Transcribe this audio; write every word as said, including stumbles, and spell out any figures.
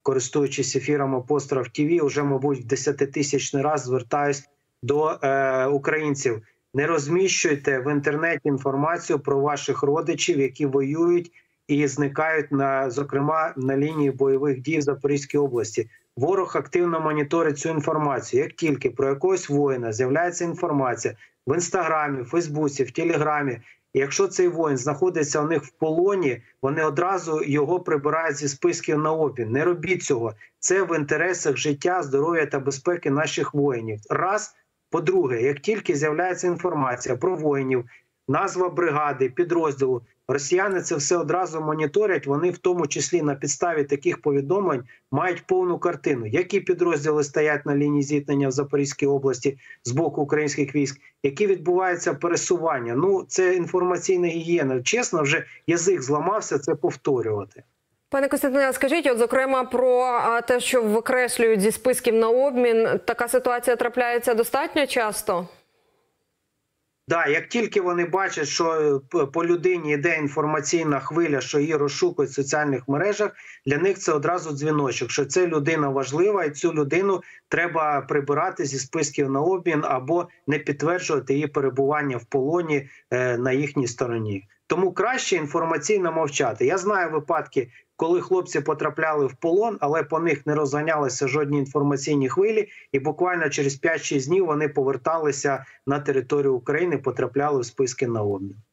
користуючись ефіром Апостроф ТВ, вже, мабуть, в десятитисячний раз звертаюсь до е, українців. Не розміщуйте в інтернеті інформацію про ваших родичів, які воюють і зникають, на, зокрема, на лінії бойових дій в Запорізькій області. Ворог активно моніторить цю інформацію. Як тільки про якогось воїна з'являється інформація в Інстаграмі, в Фейсбуці, в Телеграмі, і якщо цей воїн знаходиться у них в полоні, вони одразу його прибирають зі списків на обмін. Не робіть цього. Це в інтересах життя, здоров'я та безпеки наших воїнів. Раз. По-друге, як тільки з'являється інформація про воїнів, назва бригади, підрозділу, росіяни це все одразу моніторять, вони в тому числі на підставі таких повідомлень мають повну картину. Які підрозділи стоять на лінії зіткнення в Запорізькій області з боку українських військ, які відбуваються пересування. Ну, це інформаційна гігієна. Чесно, вже язик зламався це повторювати. Пане Костянтине, скажіть, от, зокрема, про те, що викреслюють зі списків на обмін, така ситуація трапляється достатньо часто? Так, як тільки вони бачать, що по людині йде інформаційна хвиля, що її розшукують в соціальних мережах, для них це одразу дзвіночок, що це людина важлива і цю людину треба прибирати зі списків на обмін або не підтверджувати її перебування в полоні на їхній стороні. Тому краще інформаційно мовчати. Я знаю випадки, коли хлопці потрапляли в полон, але по них не розганялися жодні інформаційні хвилі, і буквально через п'ять-шість днів вони поверталися на територію України, потрапляли в списки на обмін.